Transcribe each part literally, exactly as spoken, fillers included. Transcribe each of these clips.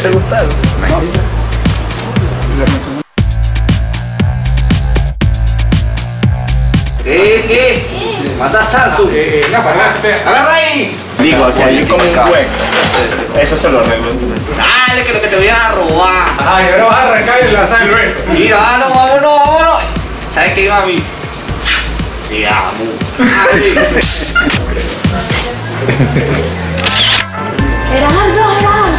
te gustaron. ¿Qué? ¿Qué? Mata a Sarsu. Eh, eh, no, paraste. ¡Agarra ahí! Digo, que hay como un hueco. Eso se lo arreglo. Dale, que lo que te voy a robar. Ajá, y ahora vas a arrancar y lanzar el beso. Mira, vámonos, vámonos, vámonos. ¿Sabes qué, mami? Te amo. Gerardo, Gerardo.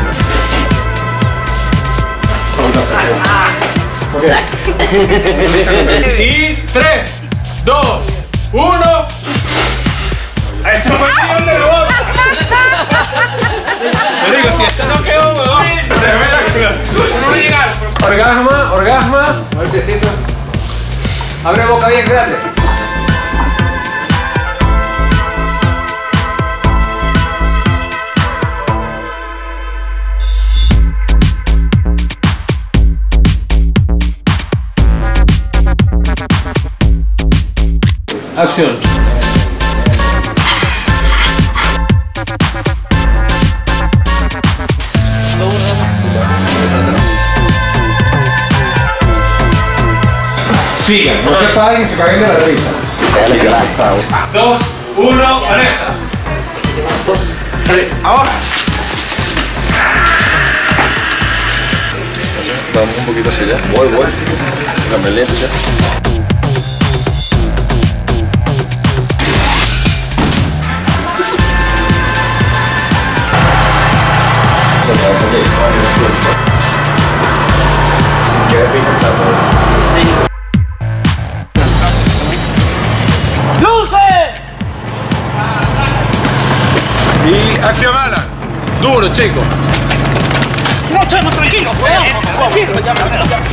Y tres, dos, uno. ¡Eso fue el millón de botas! Te digo, si esto no quedó, weón. Orgasma, orgasma. Golpecito. Abre boca bien grande. Acción. Sigan, no se paguen, se paguen de la risa. Dos, uno, Vanessa. Dos, tres, ahora. Vamos un poquito hacia allá. Voy, voy. Déjame lento ya. Y acción, Alan. Duro, chico. No, echemos tranquilos, weón. Tranquilo, ya, ya, ya.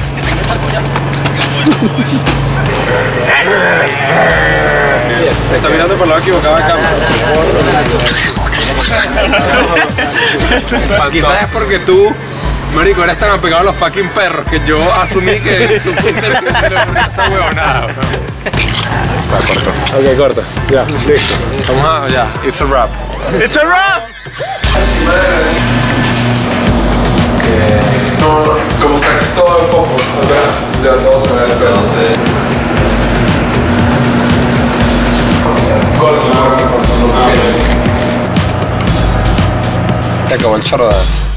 Está mirando por el lado equivocado de cámara. Quizás es porque tú, marico, eres tan apegado a los fucking perros que yo asumí que tú fuiste el que esa huevonada. Va, corto. Ok, corta. Ya, listo. Vamos a, ya, it's a wrap. It's a wrap. No, como saques todo el foco, ya, ya todo se ve el pedo. Corto, corto, corto. Se acabó el chorro.